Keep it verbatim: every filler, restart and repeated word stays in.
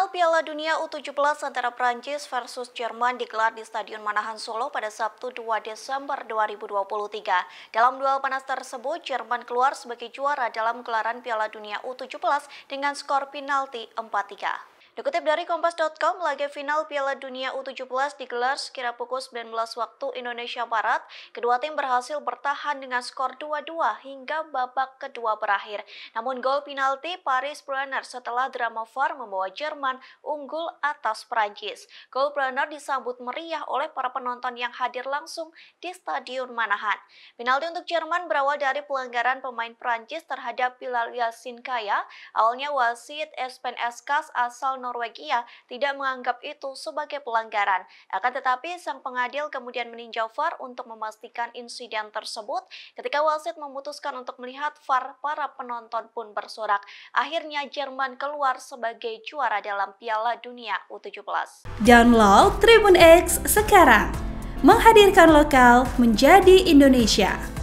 Final Piala Dunia U tujuh belas antara Prancis versus Jerman digelar di Stadion Manahan Solo pada Sabtu dua Desember dua ribu dua puluh tiga. Dalam duel panas tersebut, Jerman keluar sebagai juara dalam gelaran Piala Dunia U tujuh belas dengan skor penalti empat tiga. Dikutip dari Kompas titik com, laga final Piala Dunia U tujuh belas digelar sekira pukul sembilan belas waktu Indonesia Barat. Kedua tim berhasil bertahan dengan skor dua dua hingga babak kedua berakhir. Namun gol penalti Paris Brunner setelah drama V A R membawa Jerman unggul atas Prancis. Gol Brunner disambut meriah oleh para penonton yang hadir langsung di Stadion Manahan. Penalti untuk Jerman berawal dari pelanggaran pemain Prancis terhadap Bilal Yasinkaya. Awalnya wasit Espen Eskas asal Norwegia tidak menganggap itu sebagai pelanggaran. Akan tetapi sang pengadil kemudian meninjau V A R untuk memastikan insiden tersebut. Ketika wasit memutuskan untuk melihat V A R, para penonton pun bersorak. Akhirnya Jerman keluar sebagai juara dalam Piala Dunia U tujuh belas. Download Tribun X sekarang, menghadirkan lokal menjadi Indonesia.